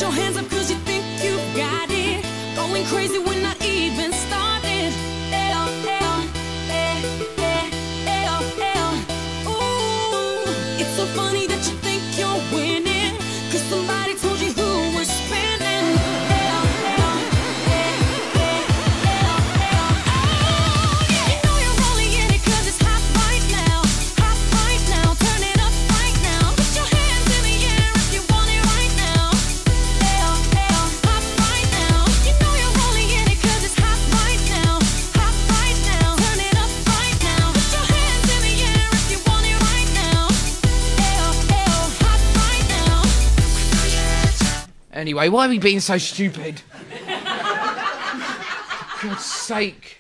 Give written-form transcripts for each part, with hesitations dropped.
your hands up 'cause you think you got it. Going crazy when I even started. Ooh, it's so funny that you think you're winning 'cause somebody told you who was spinning. You know you're rolling in it 'cause it's hot right now. Hot right now, turn it up right now. Put your hands in the air if you want it right now. Hot right now. You know you're rolling in it 'cause it's hot right now. Hot right now, turn it up right now. Put your hands in the air if you want it right now. Hot right now. Anyway, why are we being so stupid? God's sake.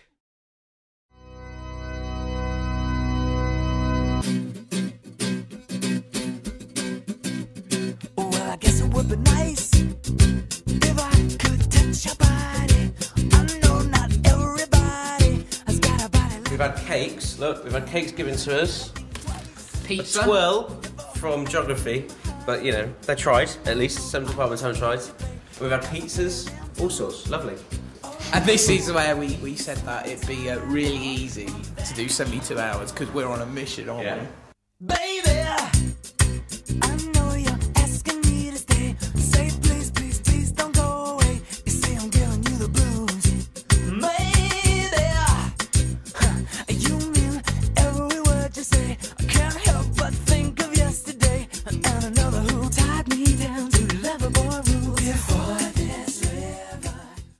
Well, I guess it would be nice if I could touch your body. I know not everybody has got a body like We've had cakes. Look, we've had cakes given to us. Pizza. A twirl from geography, but you know they tried. At least some departments haven't tried. We've had pizzas, all sorts. Lovely. And this is where we said that it'd be really easy to do 72 hours because we're on a mission, aren't Yeah. we? baby. I know you're asking me to stay. Say please, please, please don't go away. You say I'm giving you the blues, baby. You mean every word you say. I can't help but think of yesterday and another who tied me down to lover boy rules before this river.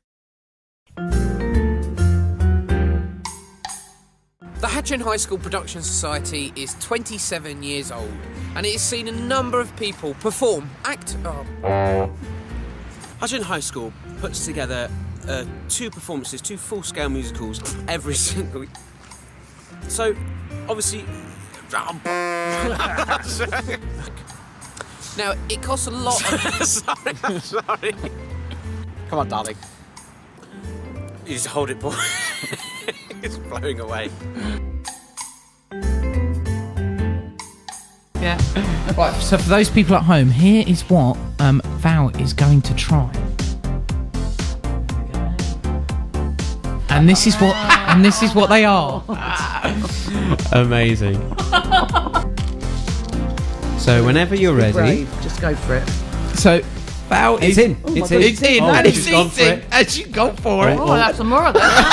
The Hatching High School Production Society is 27 years old, and it has seen a number of people perform, act. Hatching High School puts together 2 performances, 2 full-scale musicals every single week. So, obviously. Now, it costs a lot. Sorry. Come on, darling. You just hold it, boy. It's blowing away. Yeah. Right, so for those people at home, here is what Val is going to try. And this is what they are. Amazing. So whenever you're ready, Brave, just go for it. So Val it's in. It's in. It's in, Oh, and it's she's gone for eating, it. and she's gone for it. Oh, that's some more of that.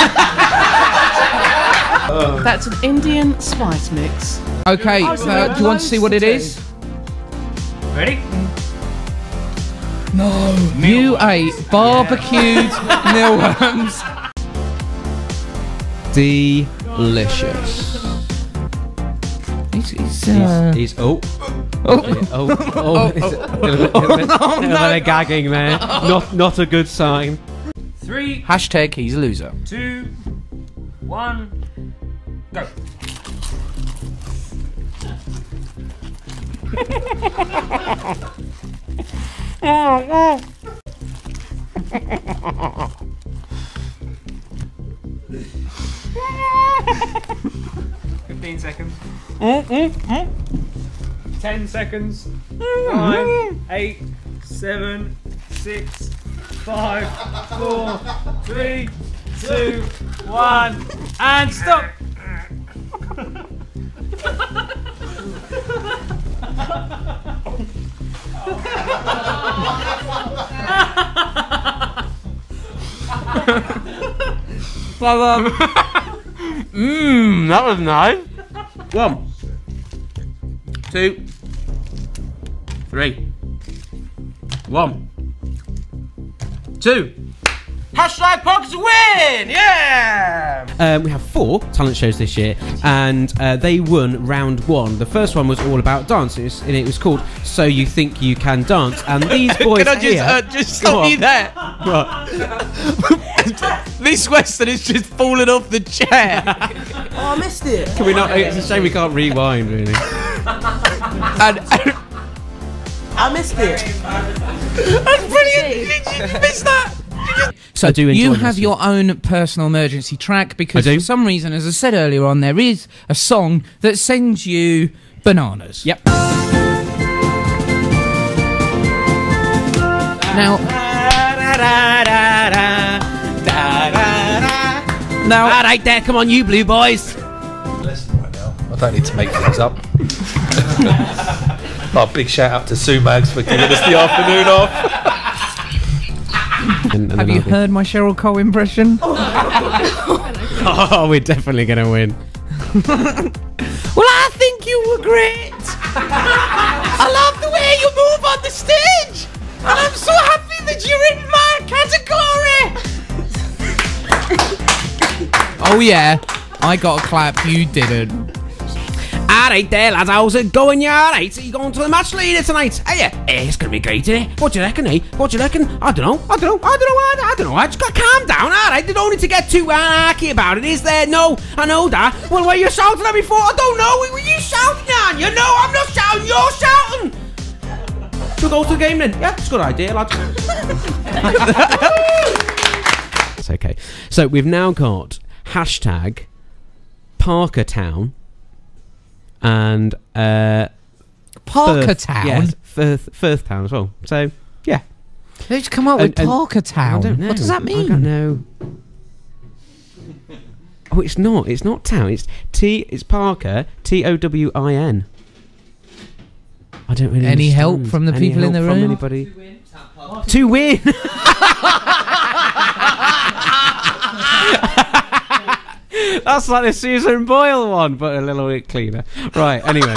That's an Indian spice mix. Okay, Oh, so do you want to see what it is? Ready? No. You ate barbecued mealworms. Delicious. He's oh. Oh. Little bit of gagging there. Not a good sign. 3, Hashtag he's a loser. 2, 1, go. Seconds. 10 seconds. 9, 8, 7, 6, 5, 4, 3, 2, 1, and stop. That was nice. 1, 2, 3. 1, 2. Hashtag Pockets win! Yeah! We have 4 talent shows this year, and they won round 1. The first one was all about dance, and it was called So You Think You Can Dance. And these boys Can I here, just stop you there? What? This Western has just fallen off the chair. Oh, I missed it. Can we not? It's a shame we can't rewind, really. And I missed it. that's brilliant. You missed that. So do enjoy you this, have yeah. your own personal emergency track because I do. for some reason, as I said earlier on, there is a song that sends you bananas. Yep. Now, all right, there. Come on, you blue boys. Listen right now. I don't need to make things up. Oh, big shout out to Sumags for giving us the afternoon off. Have you heard my Cheryl Cole impression? Oh, we're definitely going to win. Well, I think you were great. I love the way you move on the stage. And I'm so happy that you're in my category. Oh yeah, I got a clap, you didn't. Alright there, lads, how's it going? You alright? Are you going to the match later tonight? Are you? It's going to be great, isn't it? What do you reckon, eh? What do you reckon? I don't know. I just got to calm down, alright? They don't need to get too anarchy about it, is there? No, I know that. Well, were you shouting at me for? I don't know. Were you shouting at? You know I'm not shouting, you're shouting. We'll go to the game then. Yeah, it's a good idea, lads. It's okay. So we've now got hashtag Parkertown and Parkertown? Yes, Firth Town as well. So yeah, Let's come up with Parkertown. I don't know. What does that mean? I don't know. Oh, it's not. It's not town. It's Parker. TOWIN. I don't really. Any help understand. from the Any people in help the from room? Anybody? To win. That's like the Susan Boyle one, but a little bit cleaner. Right. Anyway.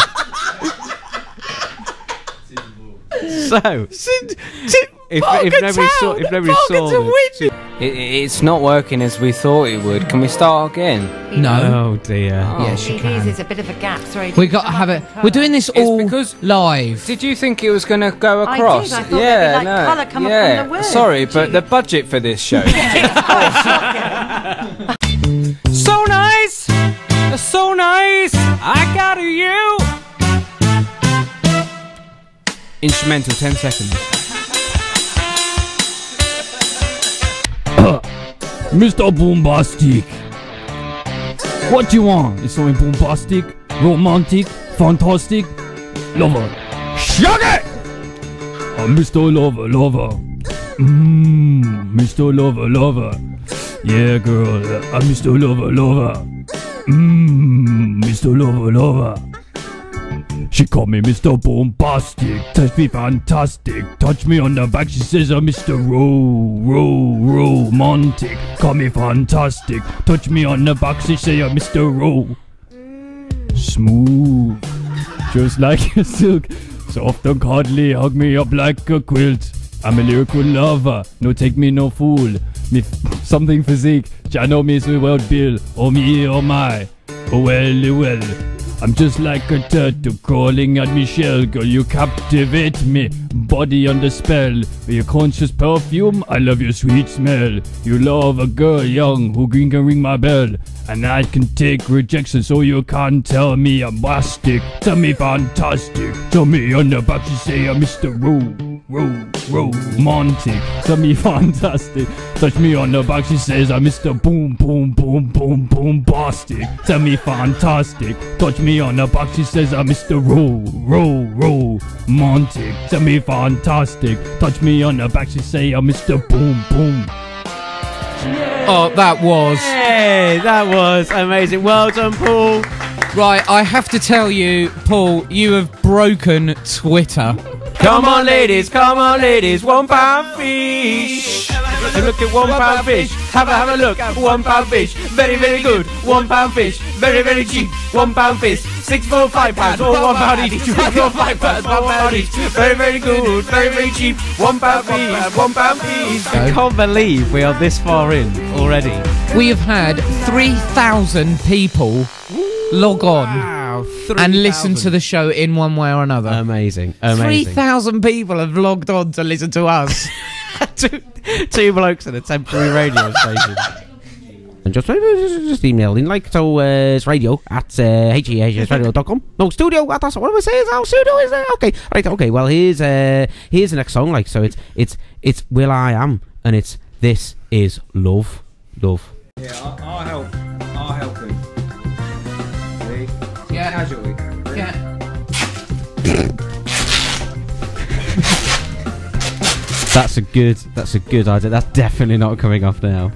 So, if nobody saw this, It's not working as we thought it would. Can we start again? No. Oh dear. Yes, you can. There's a bit of a gap. Sorry. We got to have it. We're doing this all live. Did you think it was going to go I across? did. I thought there'd be, like, colour come up on the word. Sorry, but the budget for this show. So nice! So nice! I got you! Instrumental, 10 seconds. Mr. Bombastic. What do you want? Is something bombastic, romantic, fantastic? Lover. Shut it! Mr. Lover. Mr. Lover. Yeah, girl. Mr. Lover. Mr. Lover. She called me Mr. Bombastic, touch me fantastic, touch me on the back, she says I'm Mr. Romantic, call me fantastic, touch me on the back, she say I'm Mr. Smooth, just like a silk, soft and cuddly, hug me up like a quilt, I'm a lyrical lover, no take me no fool, me something physique, ya know me so well Bill, oh me, oh my, oh well. I'm just like a turtle crawling at me shell. Girl, you captivate me, body under spell. With your conscious perfume, I love your sweet smell. You love a girl young who can ring my bell. And I can take rejection so you can't tell me I'm bastic. Tell me fantastic. Tell me on the back you say I'm Mr. Romantic. Tell me fantastic. Touch me on the back she says I'm Mr. Bombastic. Tell me fantastic. Touch me on the back she says I'm Mr. Romantic. Tell me fantastic. Touch me on the back she say I'm Mr. Boom. Oh, that was. Hey, that was amazing. Well done, Paul. Right, I have to tell you, Paul, you have broken Twitter. Come on, ladies, £1 fish. Look at £1 fish. Have a look. £1 fish. Very, very good. £1 fish. Very, very cheap. £1 fish. 6 for £5 or £1 each. 6 for £5, £1 each. Very, very good. Very, very cheap. £1 fish. £1 fish. I can't believe we are this far in already. We have had 3,000 people log on and listen to the show in one way or another. Amazing. 3,000 people have logged on to listen to us. two blokes at a temporary radio station. And just email in like so. It's radio at hehsradio.com. No, studio at us. What am I saying? Our studio is there. Okay, right. Okay. Well, here's the next song. Like so, it's Will I Am, and it's This Is Love. Yeah, I'll help him. Yeah. Casually. Yeah. That's a good idea. That's definitely not coming off now.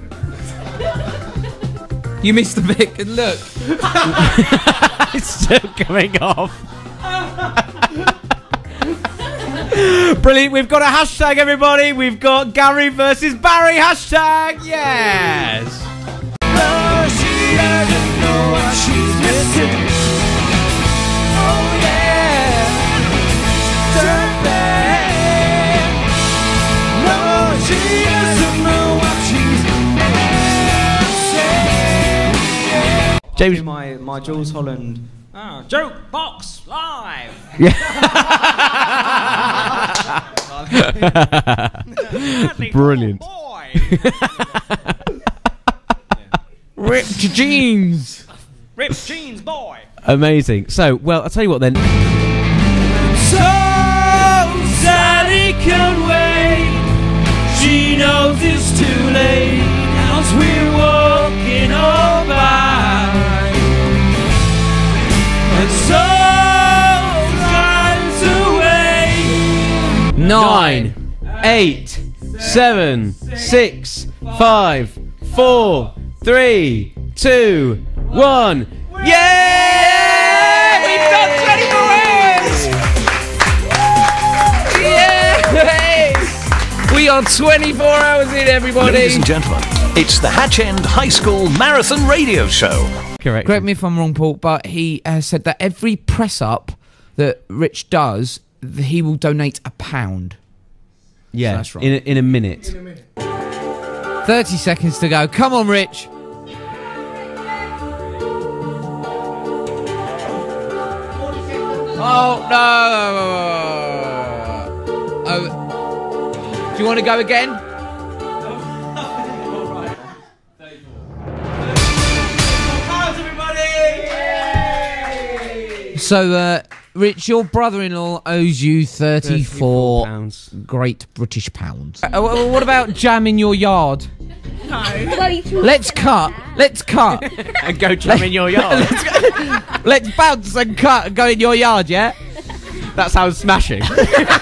You missed the bit. Good look. It's still coming off. Brilliant. We've got a hashtag, everybody. We've got Gary versus Barry hashtag. Yes. No, she doesn't know what she's missing. Oh yeah, turn back. No, she doesn't know what she's missing. James, my Jules Holland joke box live. Brilliant. Ripped jeans. Ripped jeans, boy. Amazing. So, well, I'll tell you what then. So Sally can wait. She knows it's too late as we're walking all by. And so time's away. 9, 8, 7, 6, 5, 4, 3, 2, 1. Yeah! We've done 24 hours! Yes! We are 24 hours in, everybody. Ladies and gentlemen, it's the Hatch End High School Marathon Radio Show. Correct me if I'm wrong, Paul, but he has said that every press-up that Rich does, he will donate £1. Yeah, So that's right. in a minute. 30 seconds to go. Come on, Rich. Oh, no. Oh. Do you want to go again? So, Rich, your brother-in-law owes you 34 pounds. Great British pounds. What about jam in your yard? No. Let's cut. And go jam in your yard. Let's bounce and cut and go in your yard, yeah? That sounds smashing. All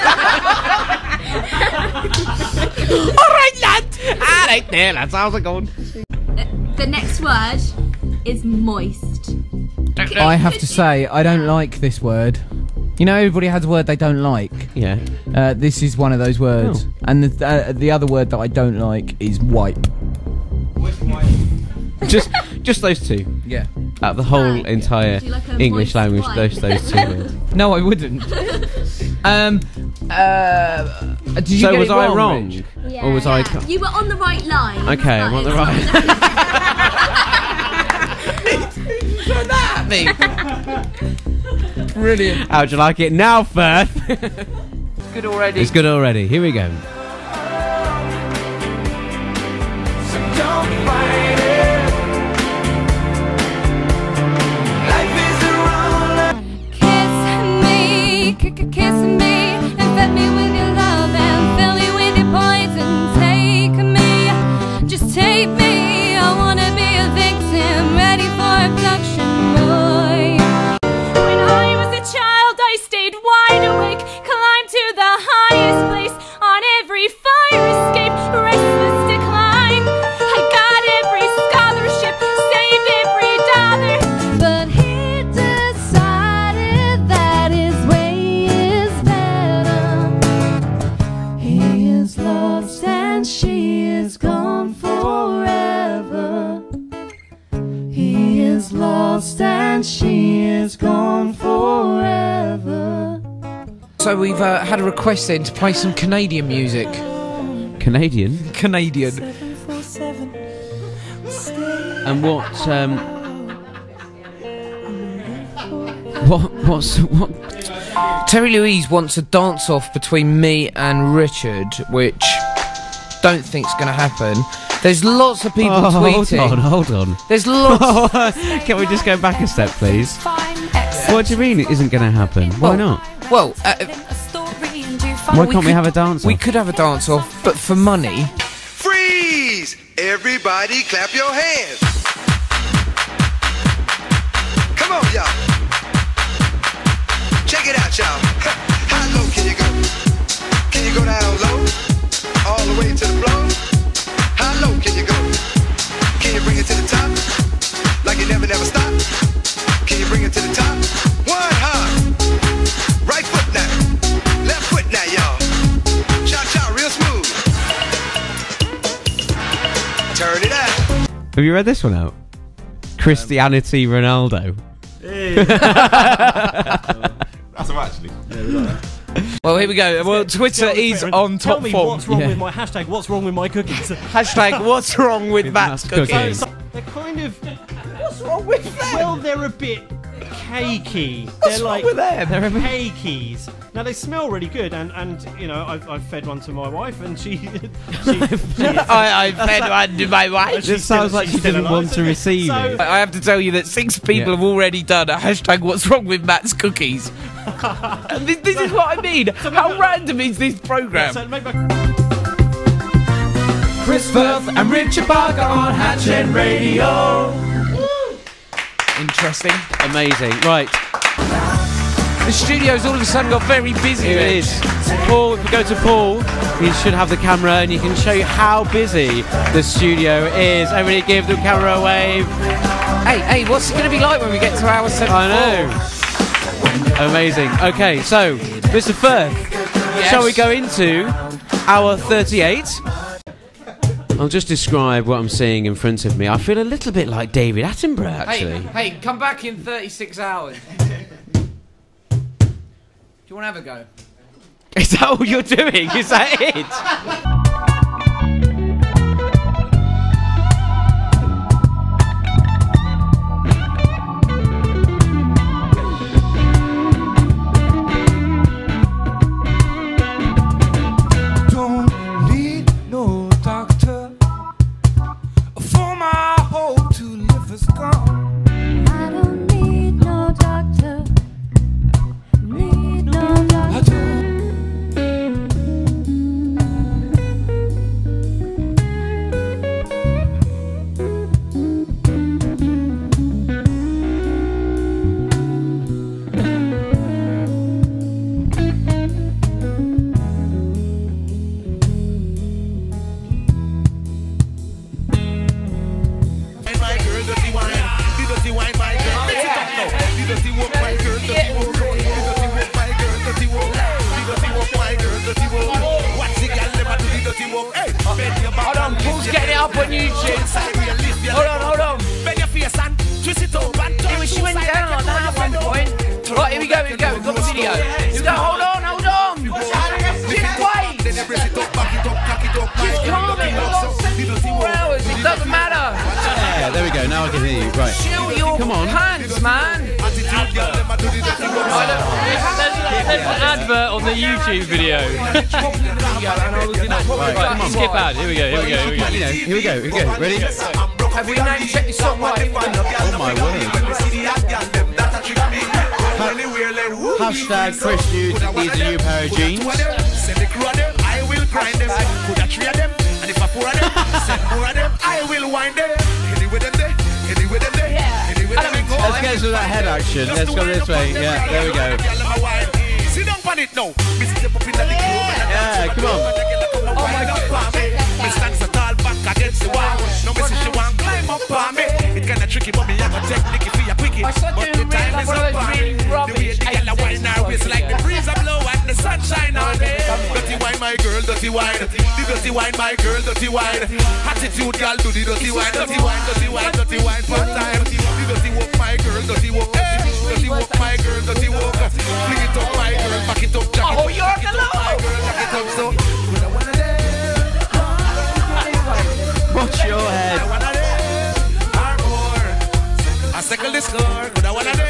right, lad. All right, there, lads. How's it going? The next word is moist. I have to say, I don't like this word. You know, everybody has a word they don't like. Yeah. This is one of those words. Oh. And the other word that I don't like is wipe. Just those two. Yeah. Out of the whole entire Do you like a English moist language, wipe? those two words. No, I wouldn't. Did you So get was it I wrong, wrong? Rich? Or was I... You were on the right line. Okay, I'm on the right. At me. Brilliant. How'd you like it now, Firth? Good already. It's good already. Here we go. So don't fight it. Life is a roller. Kiss me, kiss me, and fed me with your love and fill me with your poison. Take me, just take me. I wanna be a victim, ready for abduction, boy. When I was a child, I stayed wide awake, climbed to the highest place on every fire escape, restless to climb. I got every scholarship, saved every dollar, but he decided that his way is better. He is lost and she is gone forever. He is lost and she is gone forever. So we've had a request then to play some Canadian music. Canadian? Canadian. 747. And what? Terry Louise wants a dance-off between me and Richard, which don't think's going to happen. There's lots of people tweeting. Hold on. There's lots. Can we just go back a step, please? What do you mean it isn't going to happen? Why not? Well, Why can't we have a dance-off? We could have a dance-off, but for money. Freeze! Everybody clap your hands. Come on, y'all. Check it out, y'all. How low can you go? Can you go down low? all the way to the floor. How low can you go? Can you bring it to the top? Like you never stop? Can you bring it to the top? One hop. Right foot now. Left foot now, y'all. Cha-cha, real smooth. Turn it out. Have you read this one out? Christianity Ronaldo. That's all actually. Well, here we go. Well, Twitter is on top Tell me form. what's wrong with my hashtag. What's wrong with my cookies? Hashtag what's wrong with Matt's cookies? They're kind of. What's wrong with them? Well, they're a bit cakey. What's they're wrong like with them? They're a bit cakeys. Now they smell really good, and you know I've fed one to my wife, and she I fed one to my wife. This sounds like she didn't want to receive it. I have to tell you that 6 people have already done a hashtag what's wrong with Matt's cookies. And this is what I mean. How random is this programme? Chris Firth and Richard Barker on Hatch End Radio. Interesting. Amazing. Right. The studio's all of a sudden got very busy. Here it is. Paul, if we go to Paul, he should have the camera and he can show you how busy the studio is. Everybody give the camera a wave. Hey, what's it going to be like when we get to hour 74? I know. Amazing. Okay, so, Mr. Firth, shall we go into hour 38? I'll just describe what I'm seeing in front of me. I feel a little bit like David Attenborough, actually. Hey, come back in 36 hours. Do you want to have a go? Is that all you're doing? Is that it? Don't need no doctor for my hope to live is gone. I don't need no doctor. Need no doctor. Hold on, Paul's getting it up on YouTube. Hold on. Bend your face and twist it up and It was, she went down like that at one point. Right, here we go. We've got the video. Here we go. Hold on. Just wait. Just calm it. We've got 74 hours. It doesn't matter. Yeah, there we go. Now I can hear you. Right. Chill your pants, man. There's an advert on the YouTube video. Right, come on. Skip ad. Here we go. Here we go. Ready? Have we named check this song right? Oh my word. Hashtag Chris needs a new pair of jeans. I will grind them. Could I 3 of them? And if I 4 of them, send more of them. I will wind them. Anyway them there. Let's get to that head action. Let's go this way. Yeah, there we go. Sit down on it now. Yeah, come on. Oh my God. Me stand so tall back against the wall. No me see she want climb up on me. It kinda tricky, but me have a technique for your quickie. But the time is up on me. The way the girl a wine her waist like the breeze a blow and the sunshine on me. Dirty wine, my girl, dirty wine. The dirty wine, my girl, dirty wine. Attitude, girl, do the dirty wine, dirty wine, dirty wine, dirty wine. Fun time. The dirty walk, my girl, dirty walk. Dirty walk, my girl, dirty walk. Fling it up, my girl, back it up, jack it up. Oh, you're alone. My girl, jack it up, so. Watch your head. I circle the score. Could I wanna do?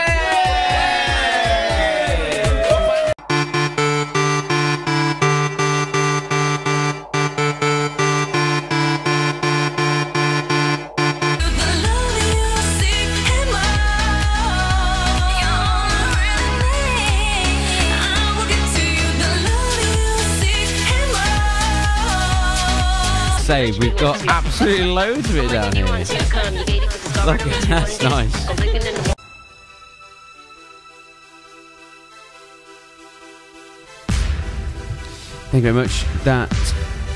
Say, we've got absolutely loads of it down here. Look, that's nice. Thank you very much. That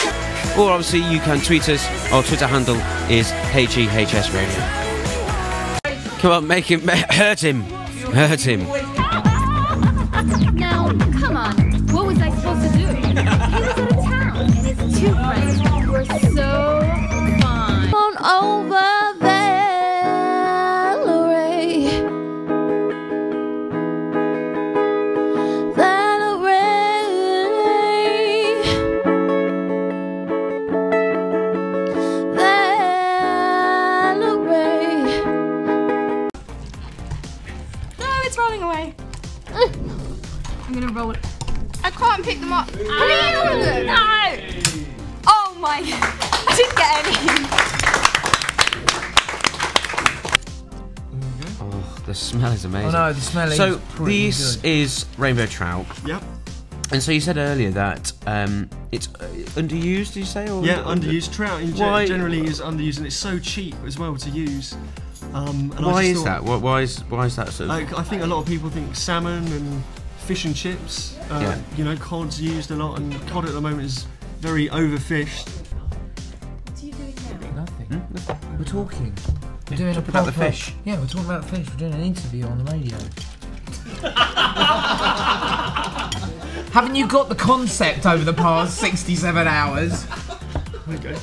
Or obviously you can tweet us. Our Twitter handle is HEHS Radio. Come on, make him hurt him. Hurt him. Now, come on. What was I supposed to do? He was out of town, and his two friends were so fun. Come on over, Valerie. No, it's rolling away. I'm gonna roll it. I can't pick them up. No! Oh my! I didn't get any. Oh, the smell is amazing. Oh no, the smell is so pretty this good. is rainbow trout. Yep. And so you said earlier that it's underused. Did you say? Or Yeah, underused. Trout Why- generally is underused, and it's so cheap as well to use. And I Why just is thought- that? Why is that sort of? Like, I think a lot of people think salmon and fish and chips. Yeah. You know, cod's used a lot, and cod at the moment is very overfished. What are you doing now? Nothing. We're talking. We're doing Talking a about the proper- fish. Yeah, we're talking about the fish. We're doing an interview on the radio. Haven't you got the concept over the past 67 hours? Okay.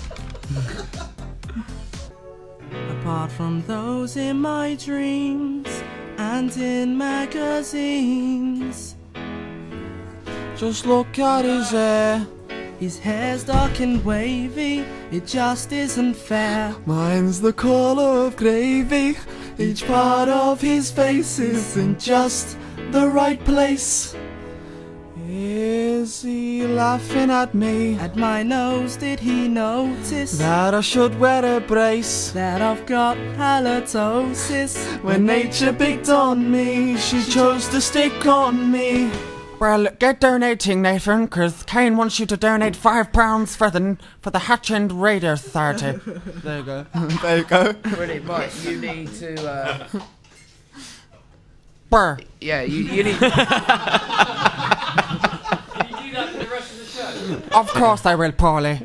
Apart from those in my dreams and in magazines, just look at his hair. His hair's dark and wavy, it just isn't fair. Mine's the colour of gravy. Each part of his face is in just the right place. Is he laughing at me? At my nose, did he notice that I should wear a brace? That I've got halitosis. When nature picked on me, she chose to stick on me. Well, get donating, Nathan, because Kane wants you to donate £5 for the Hatch End Radio Society. There you go. There you go. Really, Mike, you need to. Brr. Yeah, you need. Of course I will, Paulie.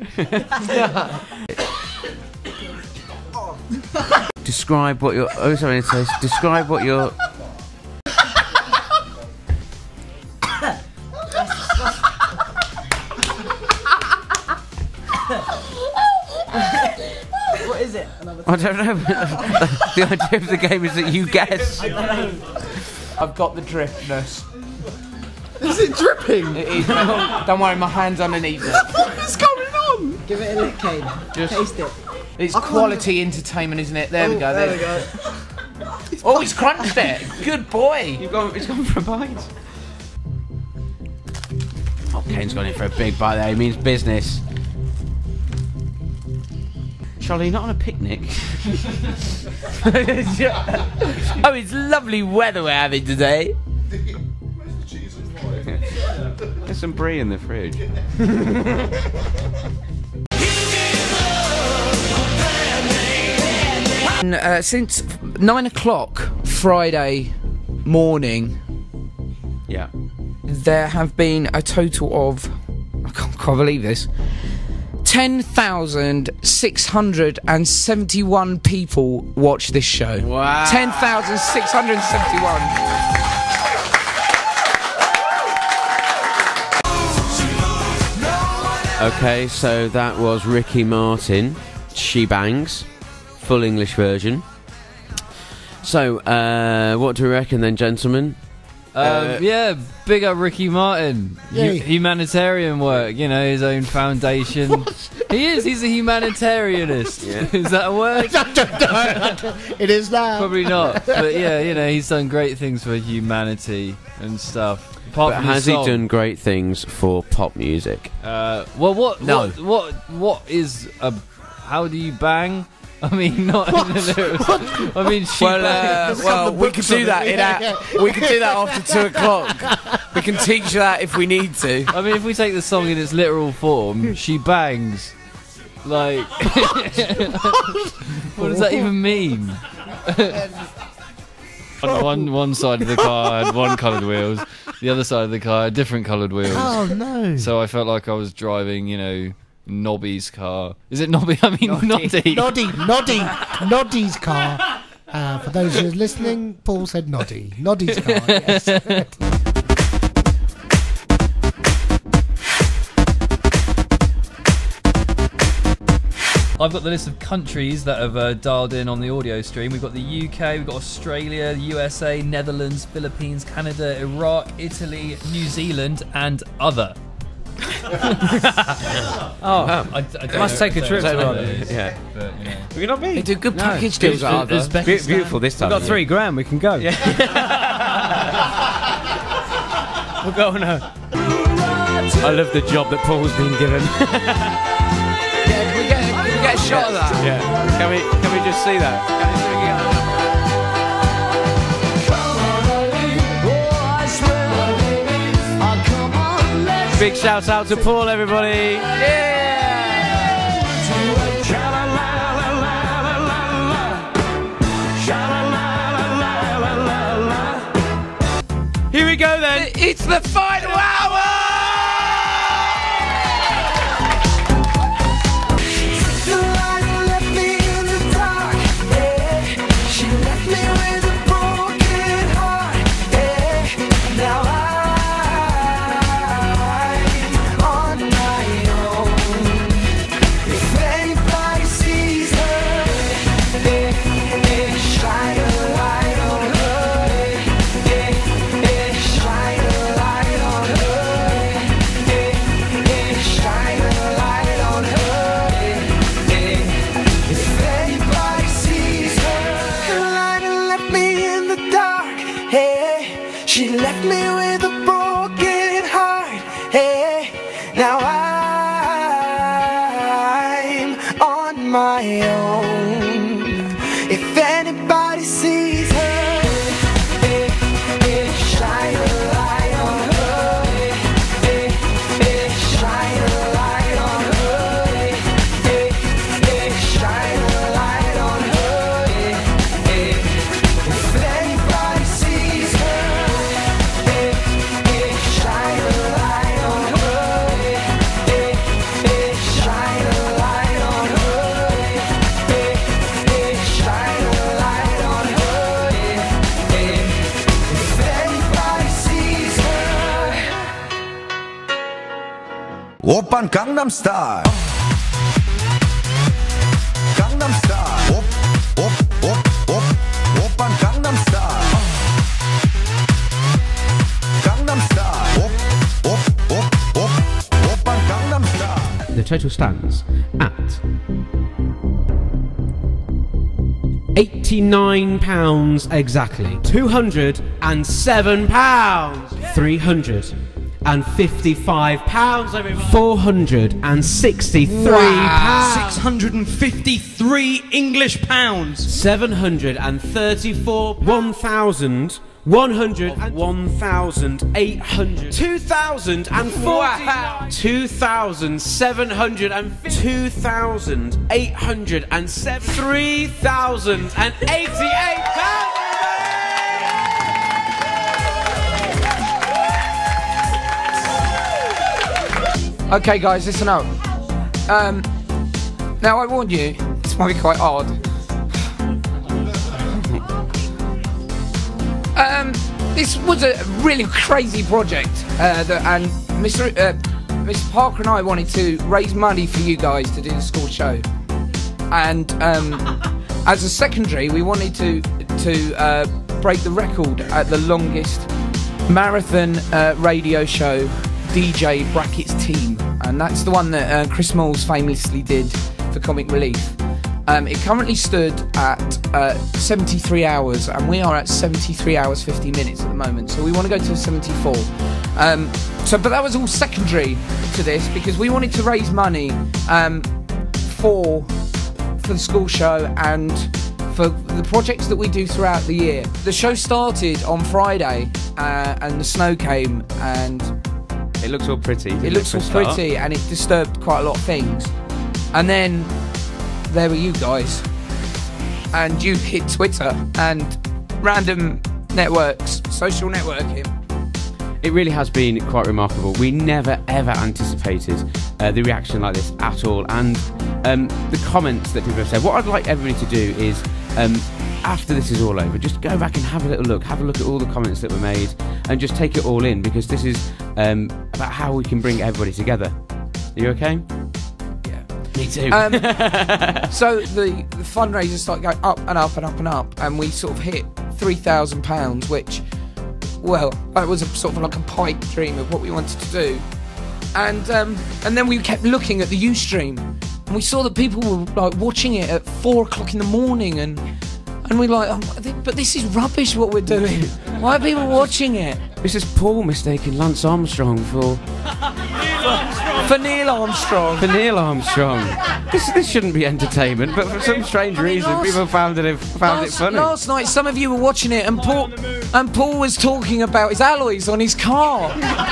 Describe what you're. Oh, sorry. It says describe what you're. What is it? I don't know. The idea of the game is that you guess. I've got the dripness. Is it dripping? It is. Don't worry, my hand's underneath it. What is going on? Give it a lick, Kane. Just- Taste it. It's quality entertainment, isn't it? There we go. There we go. Oh, he's crunched it. Good boy. It's gone for a bite. Oh, Kane's gone in for a big bite there. He means business. Charlie, not on a picnic. Oh, it's lovely weather we're having today. There's some brie in the fridge. Since 9 o'clock Friday morning, Yeah. there have been a total of, I can't believe this, 10,671 people watch this show. Wow. 10,671. Okay, so that was Ricky Martin, She Bangs, full English version. So, what do we reckon then, gentlemen? Yeah, big up Ricky Martin. Yay. Humanitarian work, you know, his own foundation. He's a humanitarianist. Yeah. Is that a word? It is now. Probably not. But yeah, you know, he's done great things for humanity and stuff. Apart But from his has he song. done great things for pop music? Well, what is a? How do you bang? I mean, not in the lyrics. I mean, she bangs. Well, we could do that. We could do that after 2 o'clock. We can teach you that if we need to. I mean, if we take the song in its literal form, she bangs. Like, what does that even mean? On one side of the car had one coloured wheels, the other side of the car had different coloured wheels. Oh no! So I felt like I was driving, you know, Nobby's car. Is it Nobby? I mean Noddy. Noddy's car. For those who are listening, Paul said Noddy. Noddy's car, yes. I've got the list of countries that have dialed in on the audio stream. We've got the UK, we've got Australia, the USA, Netherlands, Philippines, Canada, Iraq, Italy, New Zealand, and other. I must take a trip to one. Yeah. But, you know. We can not be. They do good package deals, are they? Beautiful this time. We've got $3,000. We can go. Yeah. We'll go on a. I love the job that Paul's been given. Can we get a shot of that? Yeah. Can we just see that? Big shout out to Paul, everybody. Here we go then. It's the final hour. The light left me in the dark, yeah. She left me with a broken heart, yeah. Now I'm on my own. If anybody sees her, yeah, shine a light on her, yeah, shine a light on her, yeah, shine a light on her. If anybody sees her, the light left me in the dark, hey. She left me with a broken heart, hey. Now I'm on my own. If anybody sees her, shine a light on her, shine a light on her, shine a light on her. If anybody sees her, shine a light on her, shine a light on her, shine a light on her. If anybody sees her. Oppan Gangnam Style. Gangnam Style. Oppan Gangnam Style. Gangnam Style. Oppan Gangnam Style. The total stands at £89 exactly. £207. £355. £463. Wow. 653 English pounds. 734. 1,000. 100. 1,800. 2,040. Wow. 2,700. 2,807. 3,088 pounds. Okay, guys, listen up. Now I warned you, this might be quite odd. This was a really crazy project, and Mr. Parker and I wanted to raise money for you guys to do the school show. And as a secondary, we wanted to break the record at the longest marathon radio show DJ brackets team, and that's the one that Chris Moles famously did for Comic Relief. It currently stood at 73 hours, and we are at 73 hours 50 minutes at the moment, so we want to go to 74. But that was all secondary to this, because we wanted to raise money for the school show and for the projects that we do throughout the year. The show started on Friday, and the snow came, and it looks all pretty. It looks all pretty, and it disturbed quite a lot of things. And then there were you guys, and you hit Twitter and random networks, social networking. It really has been quite remarkable. We never ever anticipated the reaction like this at all, and the comments that people have said. What I'd like everybody to do is, after this is all over, just go back and have a little look, have a look at all the comments that were made, and just take it all in, because this is about how we can bring everybody together. Are you okay? Me too. So the fundraiser started going up and up and up and up, and we sort of hit £3,000, which, well, it was a sort of like a pipe dream of what we wanted to do. And then we kept looking at the Ustream, and we saw that people were like watching it at 4 o'clock in the morning, and we're like, but this is rubbish what we're doing. Why are people watching it? This is Paul mistaking Lance Armstrong for Neil Armstrong. For Neil Armstrong. This shouldn't be entertainment, but for some strange reason, people found it funny. Last night, some of you were watching it, and Paul was talking about his alloys on his car.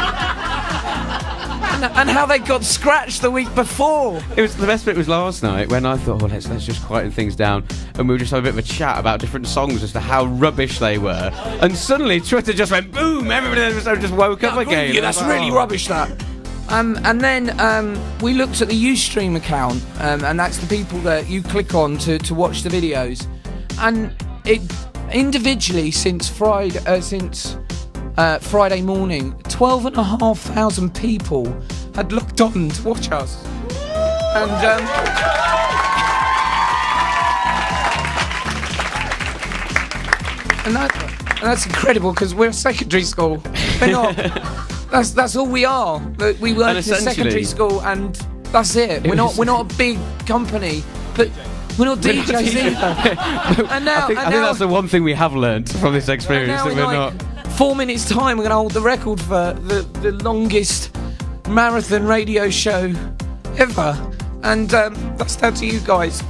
And how they got scratched the week before. It was the best bit was last night when I thought, let's just quieten things down, and we were just having a bit of a chat about different songs as to how rubbish they were, and suddenly Twitter just went boom. Everybody just woke up again. Yeah, that's really rubbish. That. And then we looked at the Ustream account, and that's the people that you click on to watch the videos, and it individually since Friday morning, 12,500 people had looked on to watch us, and that's incredible, because we're a secondary school. We're not. That's all we are. We work in a secondary school, and that's it. We're not a big company, but. We're not DJs either. I think that's the one thing we have learned from this experience, that we're not. 4 minutes time, we're going to hold the record for the longest marathon radio show ever, and that's down to you guys.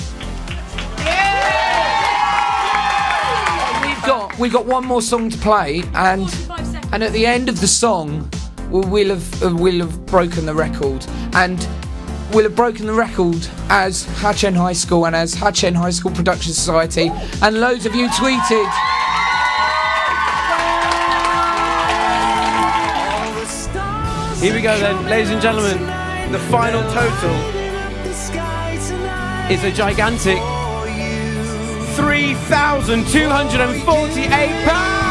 We've got one more song to play, and at the end of the song, we'll have broken the record, and we'll have broken the record as Hatch High School and as Hatch High School Production Society, and loads of you tweeted. Here we go then, ladies and gentlemen. The final total is a gigantic £3,248.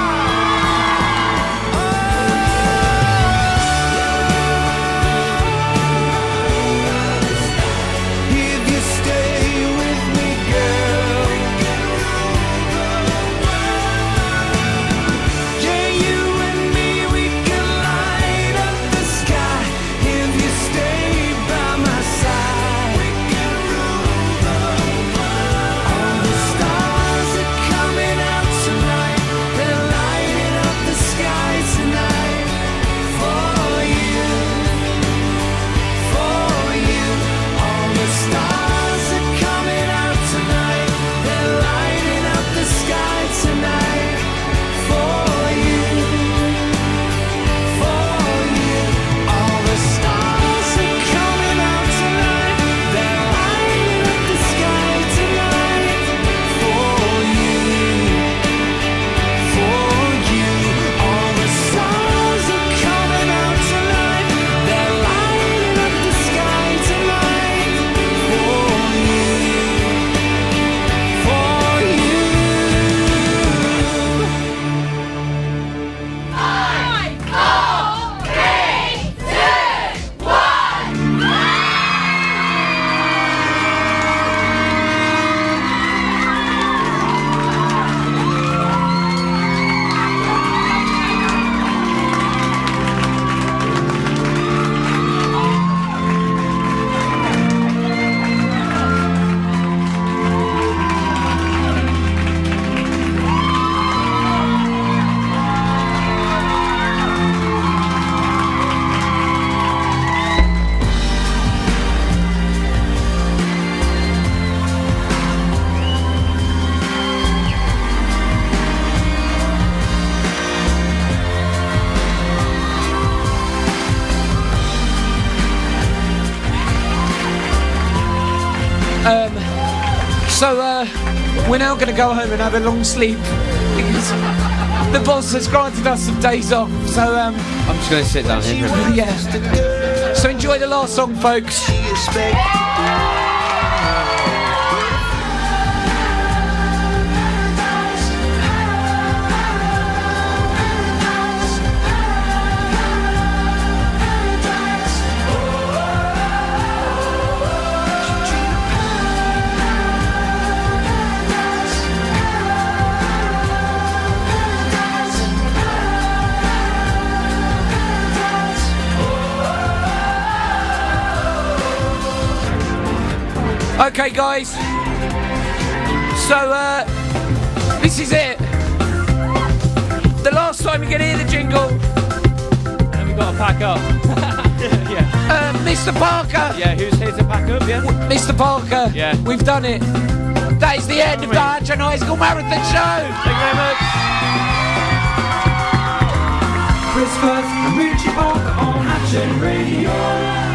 So we're now going to go home and have a long sleep, because the boss has granted us some days off, so I'm just going to sit down here for a minute. yeah. So enjoy the last song, folks. Okay, guys. So, this is it. The last time you can hear the jingle. And we've got to pack up. Yeah. Mr. Parker. Yeah, who's here to pack up, yeah? Mr. Parker. Yeah. We've done it. That is the end of the Hatchin High School Marathon Show. Thank you very much. Chris Firth and Richie Parker on Hatchin Radio.